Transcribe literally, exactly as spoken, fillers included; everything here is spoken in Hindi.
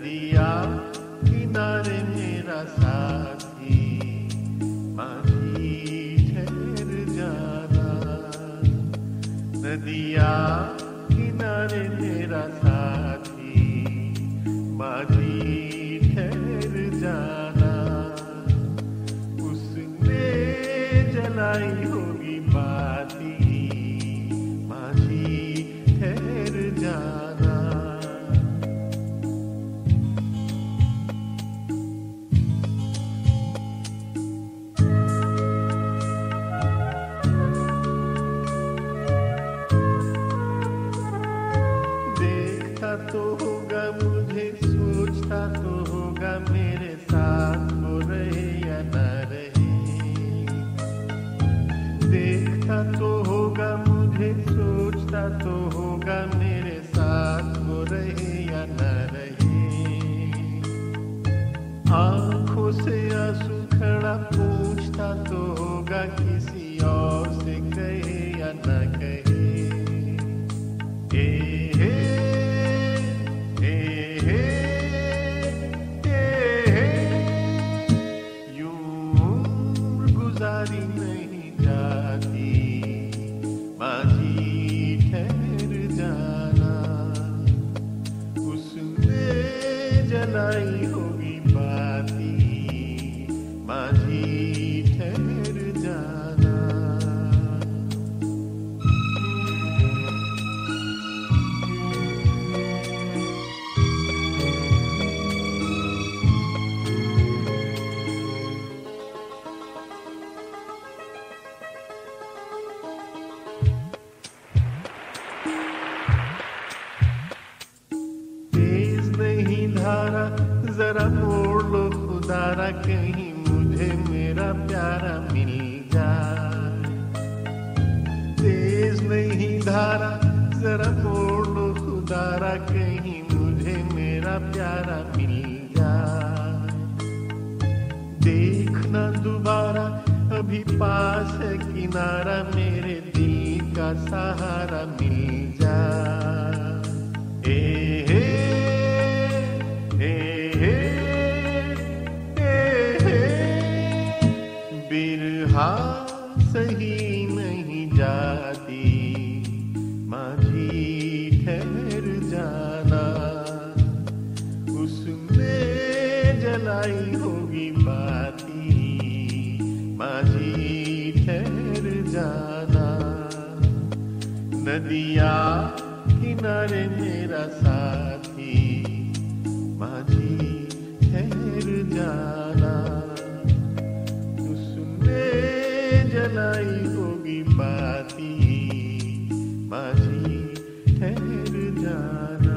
नदिया किनारे मेरा साथी, माझी ठहर जाना। नदिया किनारे मेरा साथी, माझी ठहर जाना। उसने जलाई होगी बाती, माझी ठहर जाना। तो होगा मुझे, सोचता तो होगा मेरे साथ वो रहे या न रहे। देखता तो होगा मुझे, सोचता तो होगा मेरे साथ वो रहे या न रहे। आंखों से आंसू खड़ा पूछता तो होगा किसी और से कहे या न कहे। ए नहीं जाती, माझी ठहर जाना। उसने जलाई होगी बाती, माझी ठहर जाना। धारा जरा मोड़ लो खुदारा, कहीं मुझे मेरा प्यारा मिल जाए। तेज नहीं धारा जरा मोड़ लो खुदारा, कहीं मुझे मेरा प्यारा मिल जाए। देखना दोबारा अभी पास है किनारा, मेरे दिल का सहारा मिल जाए। ए हे बिरहा सही नहीं जाती, माझी ठहर जाना। उसने जलाई होगी बाती, माझी ठहर जाना। नदिया किनारे मेरा साथी, माझी ठहर जाना। उसने जलाई होगी बाती, माझी ठहर जाना।